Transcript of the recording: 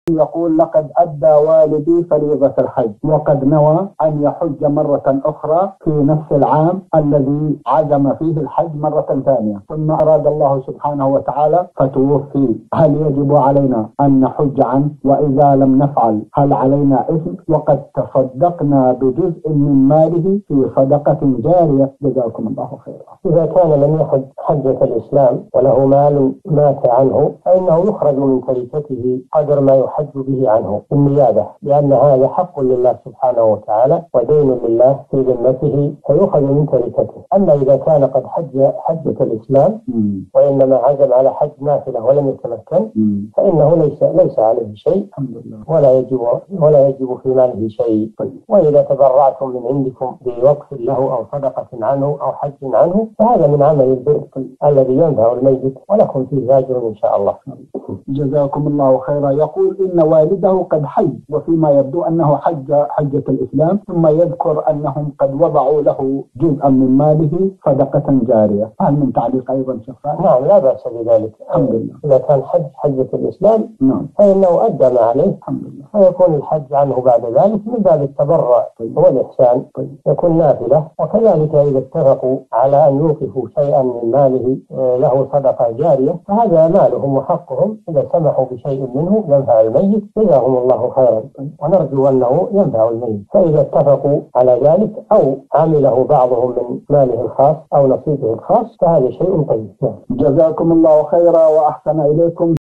يقول: لقد أدى والدي فريضة الحج وقد نوى أن يحج مرة أخرى في نفس العام الذي عزم فيه الحج مرة ثانية، ثم أراد الله سبحانه وتعالى فتوفي. هل يجب علينا أن نحج عنه؟ وإذا لم نفعل هل علينا إثم؟ وقد تصدقنا بجزء من ماله في صدقة جارية، جزاكم الله خيرا. إذا كان لم يحج حجة الإسلام وله مال مات عنه فإنه يخرج من تركته قدر ما يحج به عنه بالنيابة، لأن هذا حق لله سبحانه وتعالى ودين لله في ذمته فيخرج من تركته. أما إذا كان قد حج حجة الإسلام وإنما عزم على حج نافلة ولم يتمكن فإنه ليس عليه شيء ولا يجب في ماله شيء. وإذا تبرعتم من عندكم بوقف له أو صدقة عنه أو حج عنه فهذا من عمل البر الذي ينفع الميت ولكم فيه أجر إن شاء الله. جزاكم الله خيرا. يقول: إن والده قد حج وفيما يبدو أنه حجة الإسلام، ثم يذكر أنهم قد وضعوا له جزءا من ماله صدقة جارية. هل من تعليق أيضا شخصا؟ نعم، لا بأس بذلك. الحمد لله. إذا كان حجة الإسلام فإنه أدى ما عليه الحمد لله، فيكون الحج عنه بعد ذلك من باب التبرع والإحسان يكون نافلة. وكذلك إذا اتفقوا على أن يوقفوا شيئا من ماله له صدقة جارية فهذا مالهم وحقهم، إذا سمحوا بشيء منه ينفع الميت جزاهم الله خيرا، ونرجو أنه ينفع الميت. فإذا اتفقوا على ذلك أو عمله بعضهم من ماله الخاص أو نصيبه الخاص فهذا شيء طيب. جزاكم الله خيرا وأحسن إليكم.